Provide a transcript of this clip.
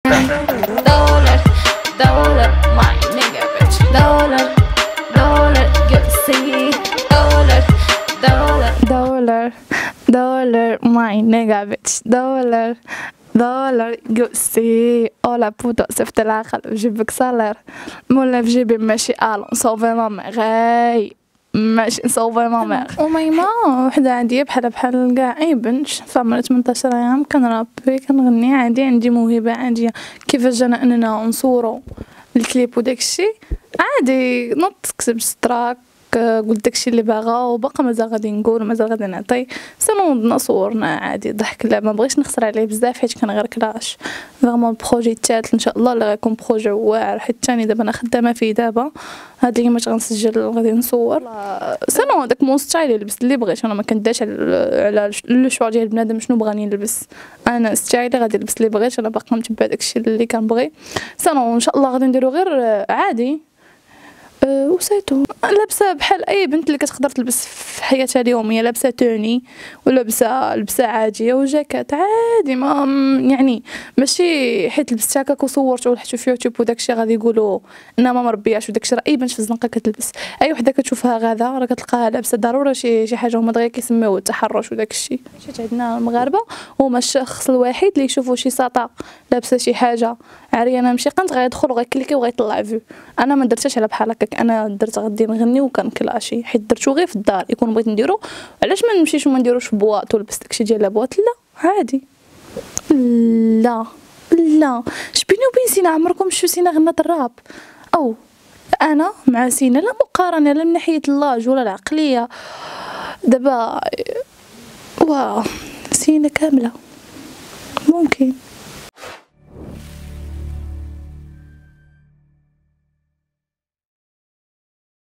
دولار دولار my nigga bitch دولار دولار يوسي دولار دولار دولار دولار my nigga bitch دولار دولار يوسي اولا بوتو صفت العقل وجيبك صالير مولا في جيبي ماشي الون صوفي مامي غاي ماشي نصوبي ماما وميمة وحدة عادية بحال كاع اي بنت فعمرها 18 عام كنرابي كنغني عادي عندي موهبة عادية كيفاش جانا اننا نصورو الكليب وداكشي عادي نط كتبت ستراك قلت داكشي اللي باغا وباقا مازال غادي نقول ومازال غادي نعطي صورنا صورنا عادي ضحك لا ما بغيتش نخسر عليه بزاف حيت كان غير كلاش فريمون البروجي الثالث ان شاء الله اللي غيكون بروجي واعر حيت الثاني دابا انا خدامه فيه دابا هاد اليومات غنسجل غادي نصور سنو داك مون ستايل لبست اللي بغيت انا ما كنداش على لو شوا ديال بنادم شنو بغاني نلبس انا ستايلي غادي نلبس اللي بغيت انا باقا متبع داكشي اللي كنبغي سنو ان شاء الله غادي نديرو غير عادي وسيتو لابسه بحال اي بنت اللي كتقدر تلبس في حياتها اليوميه لابسه توني ولابسه لبسه عاديه وجاكيت عادي ما يعني ماشي حيت لبست هكاك وصورت ولحتو في يوتيوب وداكشي غادي يقولوا انا ما مربياش وداكشي راه اي بنت في الزنقه كتلبس اي وحده كتشوفها غادا راه كتلقاها لابسه ضروري شي حاجه هما دغيا كيسميوه التحرش وداكشي حيت عندنا المغاربه هما الشخص الوحيد اللي يشوفوا شي ساطا لابسه شي حاجه عريانه ماشي قنت غيدخل وغيكليكي وغيطلع فيو انا ما درتش على بحال هكاك انا درت غادي نغني وكنكلاشي حيت درتو غير في الدار يكون بغيت نديرو علاش ما نمشيش وما نديروش في بواط ولبس داكشي ديال لابواط لا عادي لا لا شبيني وبين سينا عمركم شفتو سينا غنات الراب او انا مع سينا لا مقارنه لا من ناحيه اللاج ولا العقليه دابا واه سينا كامله ممكن